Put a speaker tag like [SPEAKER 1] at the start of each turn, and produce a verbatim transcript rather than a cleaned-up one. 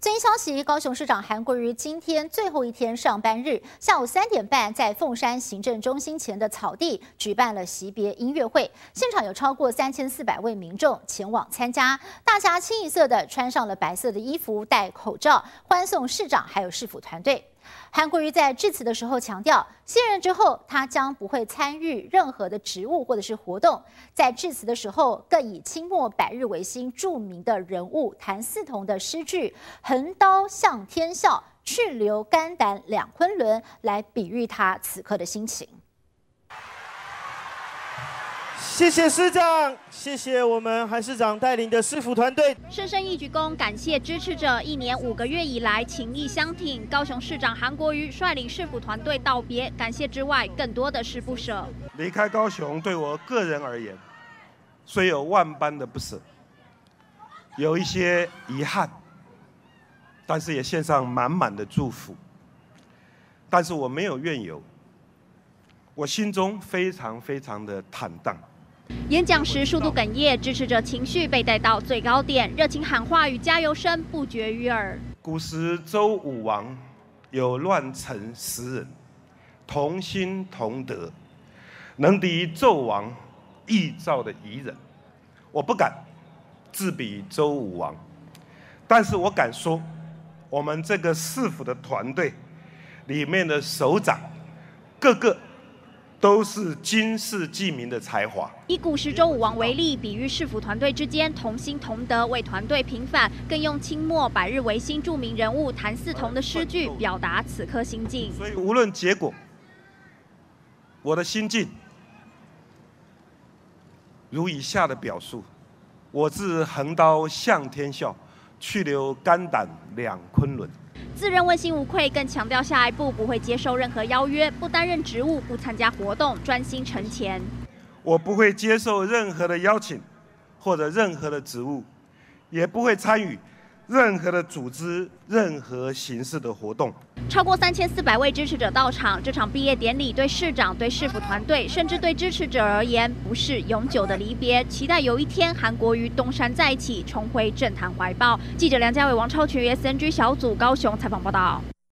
[SPEAKER 1] 最新消息，高雄市长韩国瑜今天最后一天上班日，下午三点半在凤山行政中心前的草地举办了惜别音乐会，现场有超过三千四百位民众前往参加，大家清一色的穿上了白色的衣服，戴口罩，欢送市长还有市府团队。韩国瑜在致辞的时候强调，卸任之后他将不会参与任何的职务或者是活动。在致辞的时候，更以清末百日维新著名的人物谭嗣同的诗句“横刀向天笑，去留肝胆两昆仑”来比喻他此刻的心情。
[SPEAKER 2] 谢谢市长，谢谢我们韩市长带领的市府团队，
[SPEAKER 3] 深深一鞠躬，感谢支持者一年五个月以来情谊相挺。高雄市长韩国瑜率领市府团队道别，感谢之外，更多的是不舍。
[SPEAKER 4] 离开高雄对我个人而言，虽有万般的不舍，有一些遗憾，但是也献上满满的祝福。但是我没有怨尤，我心中非常非常的坦荡。
[SPEAKER 3] 演讲时数度哽咽，支持者情绪被带到最高点，热情喊话与加油声不绝于耳。
[SPEAKER 4] 古时周武王有乱臣十人，同心同德，能敌纣王臆造的夷人。我不敢自比周武王，但是我敢说，我们这个市府的团队里面的首长，个个都是经世济民的才华。
[SPEAKER 3] 以古时周武王为例，比喻市府团队之间同心同德，为团队平反，更用清末百日维新著名人物谭嗣同的诗句表达此刻心境。
[SPEAKER 4] 所以无论结果，我的心境如以下的表述：我自横刀向天笑，去留肝胆两昆仑。
[SPEAKER 3] 自认问心无愧，更强调下一步不会接受任何邀约，不担任职务，不参加活动，专心承前。
[SPEAKER 4] 我不会接受任何的邀请，或者任何的职务，也不会参与任何的组织、任何形式的活动。
[SPEAKER 3] 超过三千四百位支持者到场，这场毕业典礼对市长、对市府团队，甚至对支持者而言，不是永久的离别。期待有一天，韩国瑜东山再起，重回政坛怀抱。记者梁家伟、王超群 S N G 小组高雄采访报道。